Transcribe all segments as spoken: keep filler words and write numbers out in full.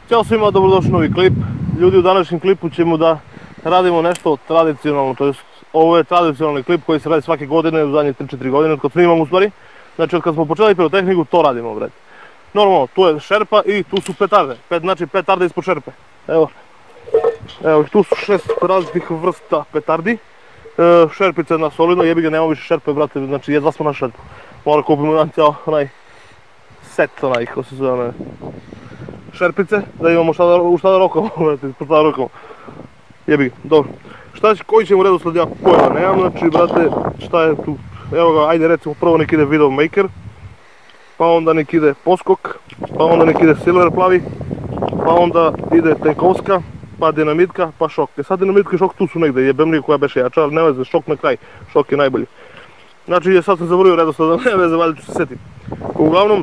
Ćao svima, dobrodošli u novi klip. Ljudi, u današnjem klipu ćemo da radimo nešto tradicionalno, to jest ovo je tradicionalni klip koji se radi svake godine, u zadnje tri četiri godine, od kad snimamo u stvari. Znači od kad smo počeli pirotehniku, to radimo, bre. Normalno, tu je šerpa i tu su petarde, Pet, znači petarde ispod šerpe. Evo, evo, tu su šest različitih vrsta petardi. E, šerpice na solidno, jebi ga, nema više šerpe, brate, znači jedva smo na šerpu. Mora kupimo jedan cijel, onaj, set, onaj, ko se zove, onaj, šerpice, da imamo šta da, u šta da rokamo, brate, ispod šta da rokamo. Jebi ga, dobro. Šta će, koji ćemo redosled, ja pojma nemam, znači, brate, šta je tu, evo ga, ajde recimo, prvo nek ide Video Maker, pa onda nek ide poskok, pa onda nek ide silver plavi, pa onda ide tenkovska, pa dinamitka, pa šok. E sad dinamitka i šok tu su negdje, jebem li koja beše jača, ali ne veze, šok na kraj, šok je najbolji. Znači, sad sam zaboravio redosled, ne veze, valjda ću se setim. Uglavnom,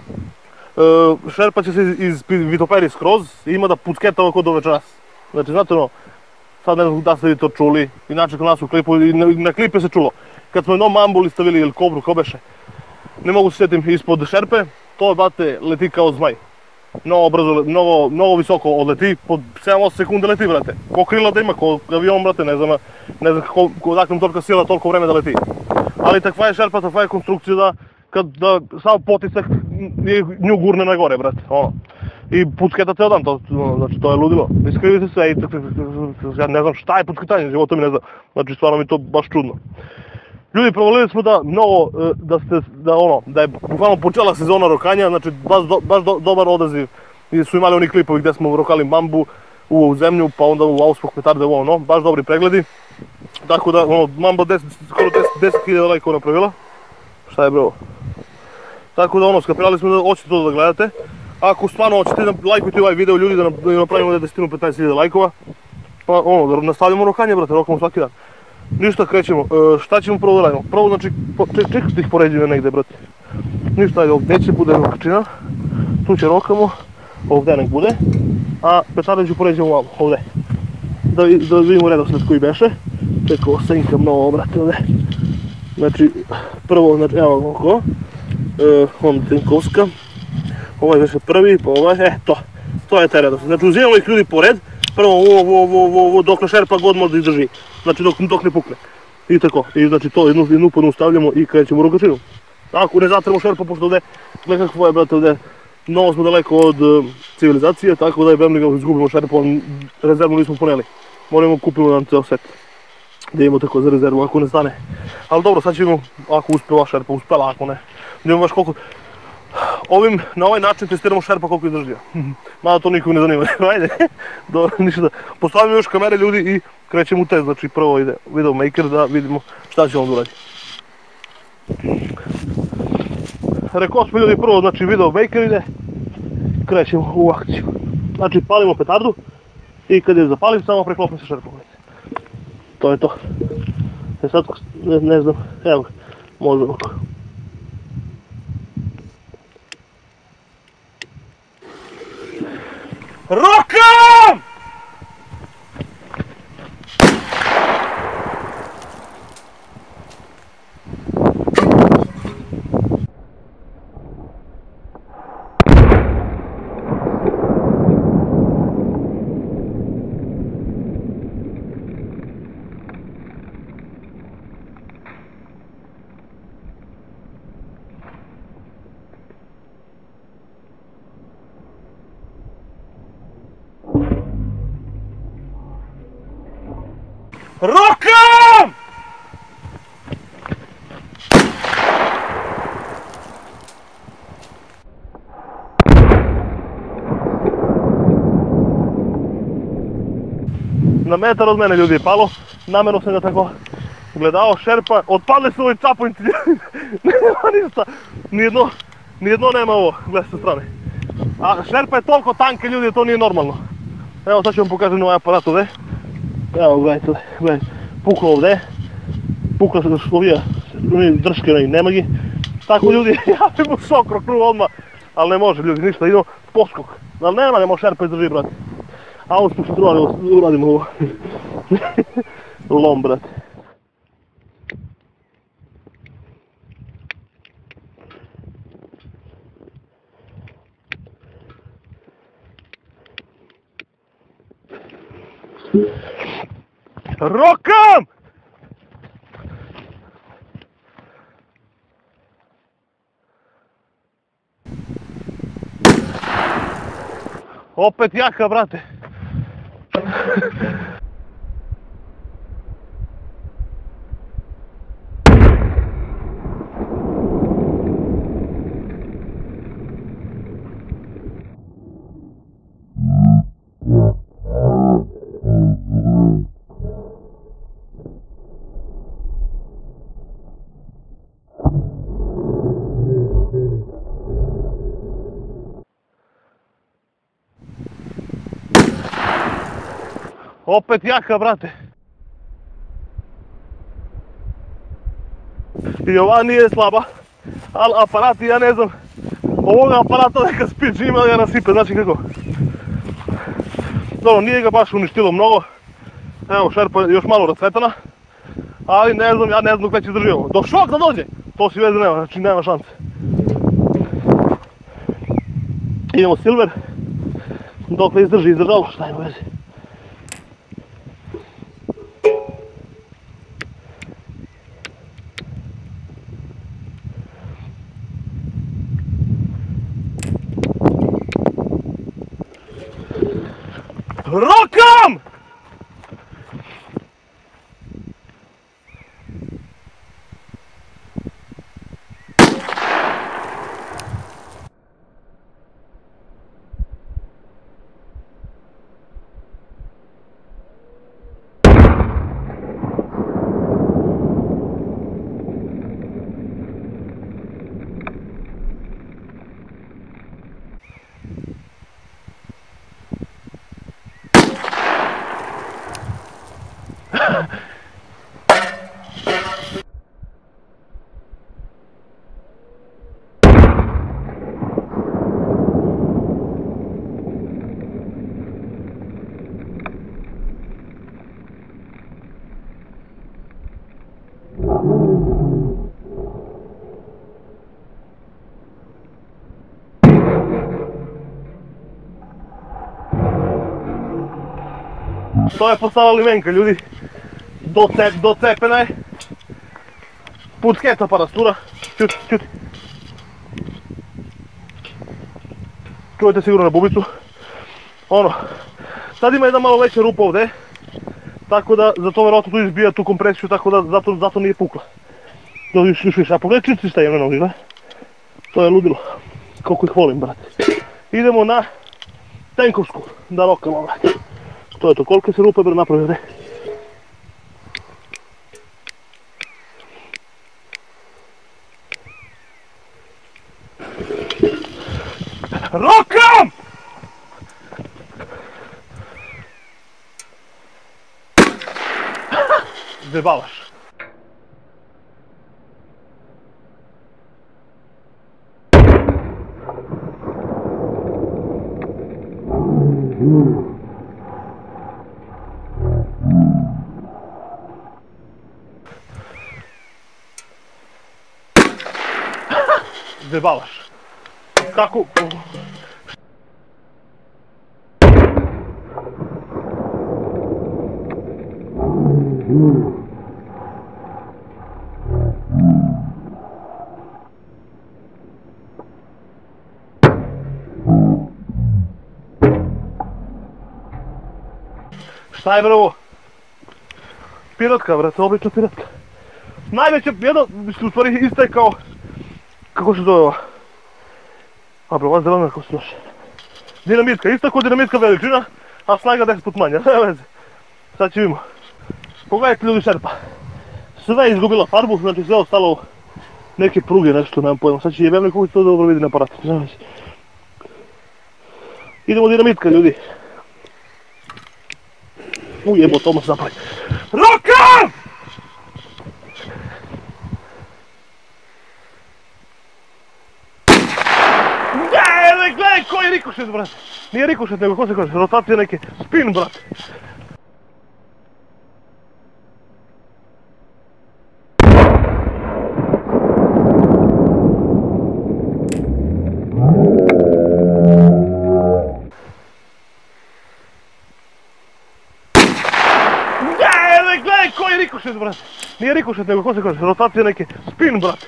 šerpa će se iz vitoperi skroz i ima da pucketa ovako do večeras. Znači, znate ono, sad ne znam da ste vi to čuli, inače kod nas u klipu, i na klipe se čulo. Kad smo jednom mambuli stavili ili kobru, ko beše, ne mogu se sjetim, ispod šerpe, to, brate, leti kao zmaj. Mnogo brzo, mnogo, mnogo visoko odleti, pod sedam osam sekunde leti, brate. Ko krila da ima, ko avion, brate, ne znam, ne znam kako, odakle mu tolika sila, toliko vreme da leti. Ali takva je šerpa, takva je konstrukcija da, kad, da samo potisak nju gurne na gore, brate, ono. I pucketa ceo dan, to, znači, to je ludilo. Iskrivi se sve i ja ne znam šta je pucketanje, životom mi ne znam. Znači, stvarno mi to baš čudno. Ljudi, provalili smo da mnogo, da ste, da ono, da je bukvalno počela sezona rokanja, znači baš, do, baš do, dobar odaziv. I su imali oni klipovi gdje smo rokali bambu u zemlju, pa onda u auspok petarde, ono, baš dobri pregledi. Tako da, ono, mamba deset, skoro deset hiljada lajkova napravila. Šta je bro? Tako da, ono, skapirali smo da hoćete to da gledate. Ako stvarno hoćete da lajkujete ovaj video, ljudi, da napravimo deset do petnaest hiljada lajkova, pa ono, da nastavljamo rokanje, brate, rokamo svaki dan. Ništa, krećemo. E, šta ćemo prvo da radimo? Prvo, znači, ček, ček da ih poređujem negdje, brate. Ništa, ajde, ovdje će bude rokačina, tu će rokamo, ovdje nek bude, a petarde ću poređemo ovamo, ovdje. Da, da vidimo redosled koji beše. Čekao, senjkam mnogo, brate, ovdje. Znači, prvo, znači, evo ovako, e, onda tenkovska, ovaj beše prvi, pa ovaj, e, to, to je taj redosled. Znači, uzimamo ih ljudi pored. Prvo ovo, ovo, ovo, ovo, dok ne šerpa god može da izdrži, znači dok, dok ne pukne. I tako, i znači to jednu, jednu po jednu stavljamo i krećemo u rokačinu. Ako ne zatremo šerpa, pošto ovdje, gledaj kako je, brate, ovdje, mnogo smo daleko od uh, civilizacije, tako da je bem ga izgubimo šerpu, rezervnu nismo poneli. Moramo kupimo jedan ceo set, da imamo tako za rezervu, ako ne stane. Ali dobro, sad ćemo, ako uspela šerpa, uspela, ako ne. Idemo baš koliko... Ovim, na ovaj način testiramo šerpa koliko izdržio. Mada to nikom ne zanima. Ajde, dobro, ništa. Postavimo još kamere, ljudi, i krećemo u test. Znači prvo ide Video Maker da vidimo šta će on uraditi. Rekao smo, ljudi, prvo, znači Video Maker ide, krećemo u akciju. Znači palimo petardu i kad je zapalim samo preklopim se šerpom. To je to. E sad, ne, ne znam, evo ga, možemo. Rokam! Rokam! Na metar od mene, ljudi, je palo, namjerno sam ga tako gledao, šerpa, otpadle su ovi čaponjci, nema ništa, nijedno, nijedno nema ovo, gledaj sa strane. A šerpa je toliko tanka, ljudi, to nije normalno. Evo, sad ću vam pokažem ovaj aparat ovdje. Evo, gledajte, gledajte, puklo ovdje, pukla se ovdje, drške onaj nemagi. Tako, ljudi, ja bi mu šok roknuo odmah, ali ne može, ljudi, ništa, idemo poskok. Ali nema, nema šerpa izdrži, brate. A ovo smo što uradimo ovo. Lom, brate. Rokam! Opet jaka, brate. Opet jaka, brate. I ova nije slaba, ali aparati, ja ne znam, ovoga aparata neka spič ima da ga nasipe, znači kako. Dobro, nije ga baš uništilo mnogo, evo šerpa je još malo rasvetana, ali ne znam, ja ne znam dok već izdrži ovo. Dok šok da dođe, to si veze nema, znači nema šanse. Idemo silver, dok ne izdrži, izdržalo, šta ima veze. Rokam! To je postala limenka, ljudi. Docepena je. Pucketa parastura. Čuti, čuti. Čujete sigurno na bubicu. Ono, sad ima jedna malo veća rupa ovdje. Tako da, zato vjerojatno tu izbija tu kompresiju, tako da zato, zato nije pukla. To još više, a pogledaj čisti šta je na nogi, gledaj. To je ludilo. Koliko ih volim, brate. Idemo na tenkovsku, da rokamo, brate. To je to, koliko se rupe bre napravio, ne? Rokam! Zebavaš. Zebavaš. Kako? Šta je bre ovo? Piratka, brate, obična piratka. Najveća, jedna, u stvari ista je kao... Kako se zove ova? A bro, ova zelena kako se zove? Dinamitka, ista kao dinamitka veličina, a snaga deset put manja, nema veze. Sad ćemo vidimo. Pogledajte ljudi šerpa. Sve je izgubila farbu, znači sve ostalo neke pruge, nešto, nemam pojma. Sad će jebem nekako to dobro vidi na aparatu, nema veze. Idemo dinamitka, ljudi. Ujebo, to mu se napravi. Rokam! Ne, gledaj koji je rikošet, brate. Nije rikošet, nego ko se kaže, rotacija neke, spin, brate. je rikošet, brate. Nije rikošet, nego ko se kaže, rotacija neke. Spin, brate.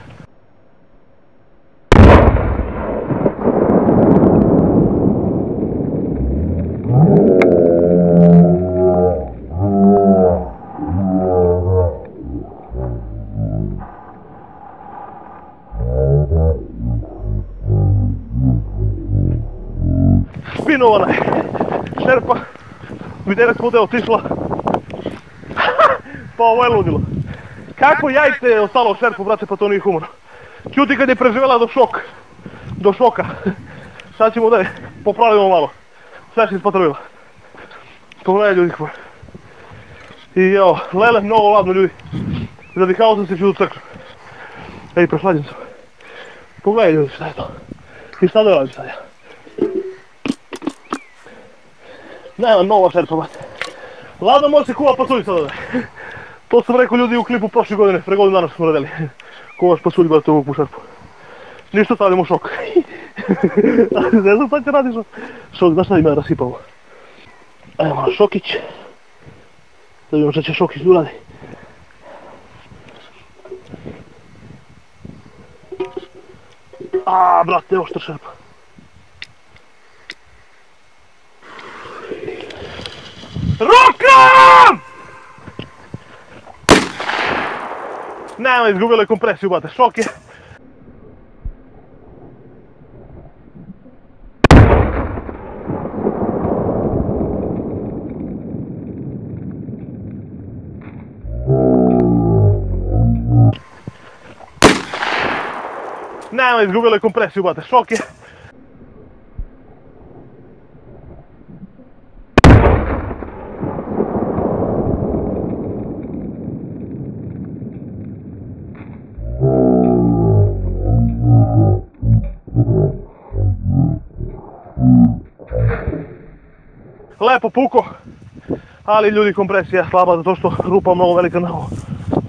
Spinovana je šerpa, mi devet puta je otišla, pa ovo je ludilo. Kako jajce je ostalo u šerpu, brate, pa to nije humano. Čuti kad je preživjela do šok, do šoka. Sad ćemo da je popravimo malo, sve se ispatrvila. Pogledaj ljudi kako. I evo, lele, mnogo ladno ljudi. Zadihao sam se, ću do crknu. Ej, prehlađen sam. Pogledaj ljudi šta je to. I šta da radim sad ja? Nema nova šerpa, brate. Ladno može se kuva pasulj sad ovdje. To sam rekao ljudi u klipu prošle godine, pre godinu dana smo radili. Kuvaš pasulj, brate, ovu šerpu. Ništa, stavljamo šok. Ne znam šta će radi šok. Šok, znaš šta ima rasipao? Ajmo na šokić. Da vidimo šta će šokić uradi. A, brate, evo šta šerpa. Rokam! Nema, izgubila je kompresiju, brate, šok je. Nema, izgubila je kompresiju, brate, šok je. Lepo puko, ali ljudi kompresija je slaba zato što rupa mnogo velika na ovo.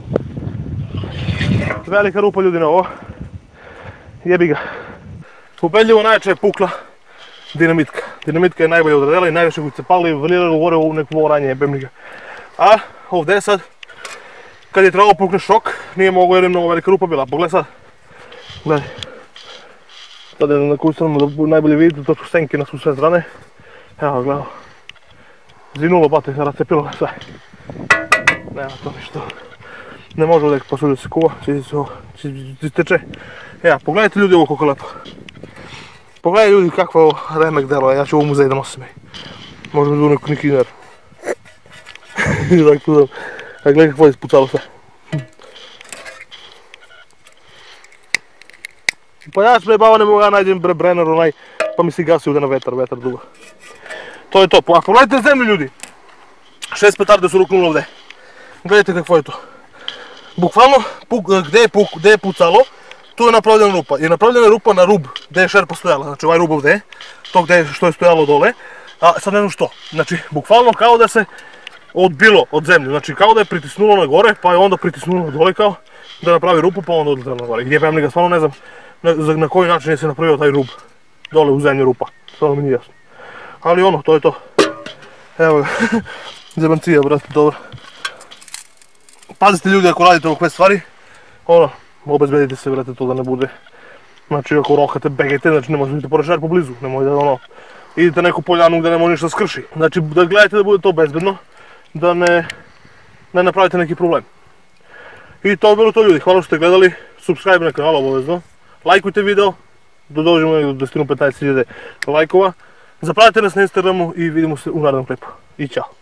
Velika rupa ljudi na ovo. Jebi ga. Ubedljivo najjače je pukla dinamitka. Dinamitka je najbolje odradila i najviše koji se pali vrliralo gore u neko voranje jebem ga. A ovdje sad, kad je trebalo pukne šok, nije mogo jer je mnogo velika rupa bila. Pogledaj sad. Gledaj. Sad je na koju stranu da najbolje vidite, to su senke na su sve strane. Evo gledaj. Zinulo bate, racepilo ga sve. Nema to ništa. Ne može ovdje pasulj da se kuva, će teče. Evo, pogledajte ljudi ovo koliko je lepo. Pogledajte ljudi kakva je ovo remek delo, ja ću ovo u muzej da nosim. Možda mi zvu neki iner. A gledaj kako je ispucalo sve. Pa ja sve bava ne mogu ja nađem bre Brenner onaj, pa mi se gasi ovdje na vetar, vetar dugo. To je to, a pogledajte zemlju ljudi. Šest petarde su ruknuli ovdje. Gledajte kakvo je to. Bukvalno, gdje je pucalo, tu je napravljena rupa. Je napravljena rupa na rub gdje je šerpa stojala, znači ovaj rub ovdje, to gdje je što je stojalo dole, a sad ne znam što. Znači, bukvalno kao da se odbilo od zemlje, znači kao da je pritisnulo na gore, pa je onda pritisnulo dole kao da napravi rupu, pa onda odletelo na gore. Gdje pa ga stvarno ne znam na, na koji način je se napravio taj rub, dole u zemlju rupa, stvarno mi nije jasno. Ali ono, to je to. Evo ga, zebancija, brate, dobro. Pazite ljudi ako radite ovakve stvari, ono, obezbedite se, brate, to da ne bude. Znači ako rokate, begajte, znači ne možete pored šerpu blizu, nemoj da ono, idite neku poljanu gdje ne može ništa skrši. Znači da gledajte da bude to bezbedno, da ne, ne napravite neki problem. I to je bilo to ljudi, hvala što ste gledali, subscribe na kanal obavezno, lajkujte video, da dođemo do petnaest hiljada lajkova. Zapratite nas na Instagramu i vidimo se u narednom klipu. I ćao!